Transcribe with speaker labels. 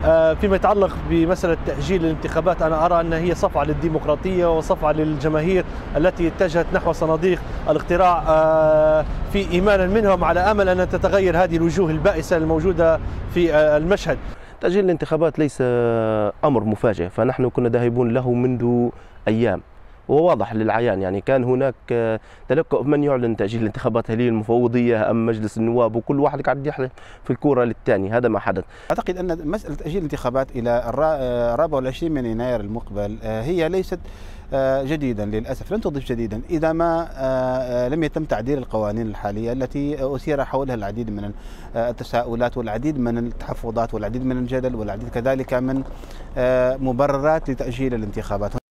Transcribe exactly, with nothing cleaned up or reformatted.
Speaker 1: فيما يتعلق بمسألة تأجيل الانتخابات، أنا أرى أن هي صفعة للديمقراطية وصفعة للجماهير التي اتجهت نحو صناديق الاقتراع في إيمانا منهم على أمل أن تتغير هذه الوجوه البائسة الموجودة في المشهد.
Speaker 2: تأجيل الانتخابات ليس أمر مفاجئ، فنحن كنا ذاهبون له منذ أيام وواضح للعيان. يعني كان هناك تلكؤ من يعلن تأجيل الانتخابات، هل هي المفوضية أم مجلس النواب، وكل واحد قاعد يحلف في الكورة للثاني. هذا ما حدث.
Speaker 3: أعتقد أن مسألة تأجيل الانتخابات إلى الرابع والعشرين من يناير المقبل هي ليست جديدا، للأسف لن تضيف جديدا إذا ما لم يتم تعديل القوانين الحالية التي أثير حولها العديد من التساؤلات والعديد من التحفظات والعديد من الجدل والعديد كذلك من مبررات لتأجيل الانتخابات.